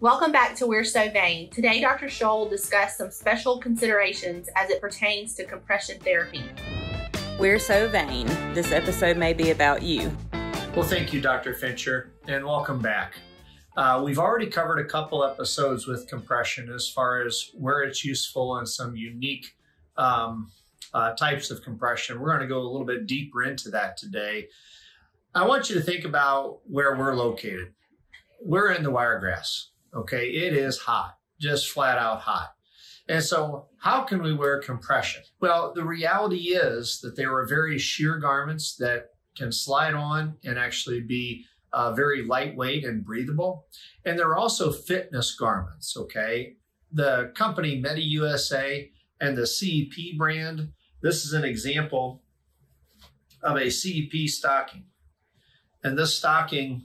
Welcome back to We're So Vain. Today, Dr. Scholl will discuss some special considerations as it pertains to compression therapy. We're so vain. This episode may be about you. Well, thank you, Dr. Fincher, and welcome back. We've already covered a couple episodes with compression as far as where it's useful and some unique types of compression. We're going to go a little bit deeper into that today. I want you to think about where we're located. We're in the Wiregrass. Okay, it is hot, just flat out hot. And so how can we wear compression? Well, the reality is that there are very sheer garments that can slide on and actually be very lightweight and breathable. And there are also fitness garments, okay? The company MediUSA and the CEP brand, this is an example of a CEP stocking. And this stocking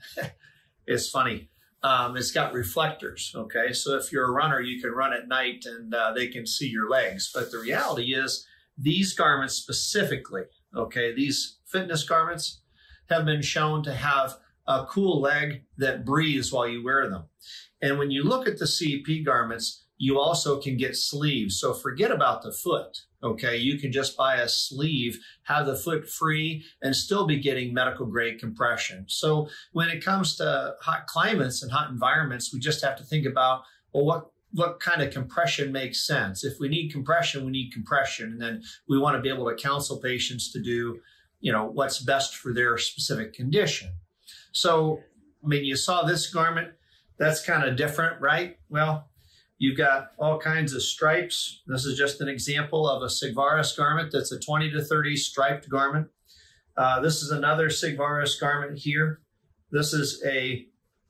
is funny. It's got reflectors, okay? So if you're a runner, you can run at night and they can see your legs. But the reality is these garments specifically, okay, these fitness garments have been shown to have a cool leg that breathes while you wear them. And when you look at the CEP garments, you also can get sleeves. So forget about the foot, okay? You can just buy a sleeve, have the foot free, and still be getting medical grade compression. So when it comes to hot climates and hot environments, we just have to think about, well, what kind of compression makes sense? If we need compression, we need compression. And then we want to be able to counsel patients to do, what's best for their specific condition. So, you saw this garment, that's kind of different, right? Well, you've got all kinds of stripes. This is just an example of a Sigvaris garment that's a 20 to 30 striped garment. This is another Sigvaris garment here. This is a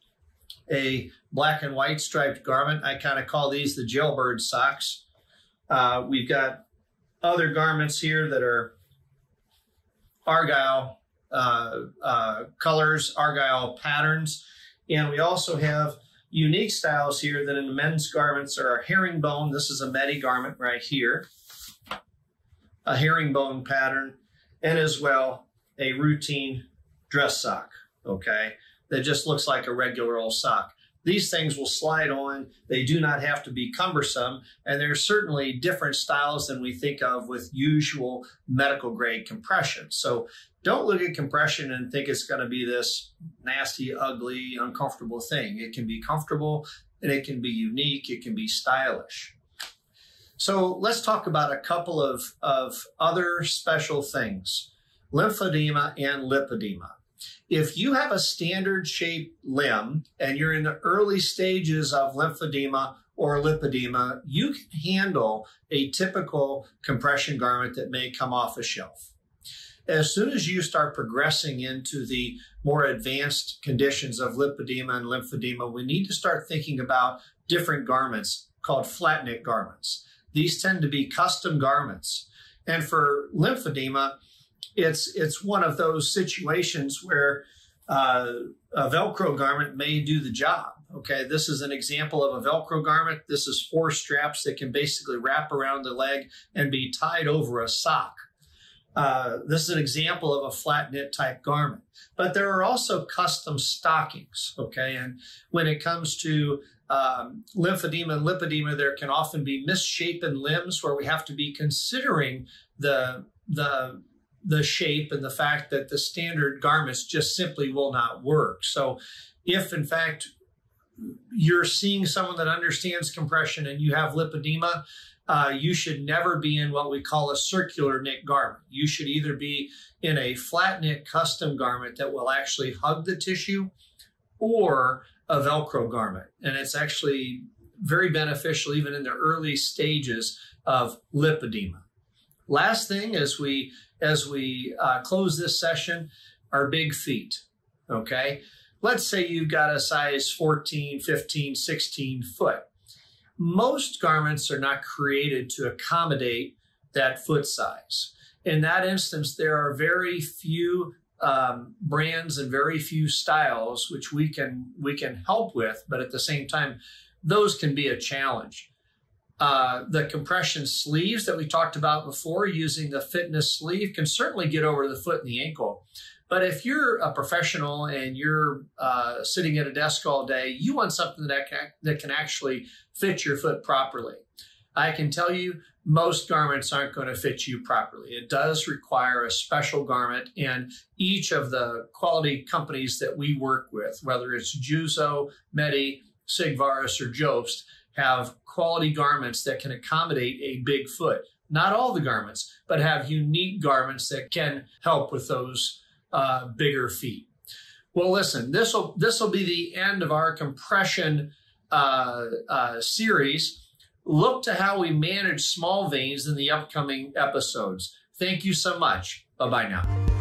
black and white striped garment. I kind of call these the jailbird socks. We've got other garments here that are argyle colors, argyle patterns. And we also have unique styles here that in the men's garments are a herringbone. This is a Medi garment right here, a herringbone pattern, and as well a routine dress sock, okay, that just looks like a regular old sock. These things will slide on. They do not have to be cumbersome, and there's certainly different styles than we think of with usual medical grade compression. So don't look at compression and think it's going to be this nasty, ugly, uncomfortable thing. It can be comfortable and it can be unique. It can be stylish. So let's talk about a couple of other special things, lymphedema and lipedema. If you have a standard shaped limb and you're in the early stages of lymphedema or lipedema, you can handle a typical compression garment that may come off a shelf. As soon as you start progressing into the more advanced conditions of lipedema and lymphedema, we need to start thinking about different garments called flat knit garments. These tend to be custom garments. And for lymphedema, it's one of those situations where a Velcro garment may do the job. Okay, this is an example of a Velcro garment. This is 4 straps that can basically wrap around the leg and be tied over a sock. This is an example of a flat knit type garment, but there are also custom stockings. Okay. And when it comes to lymphedema and lipedema, there can often be misshapen limbs where we have to be considering the shape and the fact that the standard garments just simply will not work. So if in fact you're seeing someone that understands compression and you have lipedema, you should never be in what we call a circular knit garment. You should either be in a flat knit custom garment that will actually hug the tissue or a Velcro garment. And it's actually very beneficial even in the early stages of lipedema. Last thing as we close this session, our big feet, okay? Let's say you've got a size 14, 15, 16 foot. Most garments are not created to accommodate that foot size. In that instance, there are very few brands and very few styles which we can help with, but at the same time, those can be a challenge. The compression sleeves that we talked about before, using the fitness sleeve, can certainly get over the foot and the ankle. But if you're a professional and you're sitting at a desk all day, you want something that can actually fit your foot properly. I can tell you most garments aren't going to fit you properly. It does require a special garment, and each of the quality companies that we work with, whether it's Juzo, Medi, Sigvaris, or Jobst, have quality garments that can accommodate a big foot. Not all the garments, but have unique garments that can help with those bigger feet. Well, listen, this will be the end of our compression series. Look to how we manage small veins in the upcoming episodes. Thank you so much. Bye-bye now.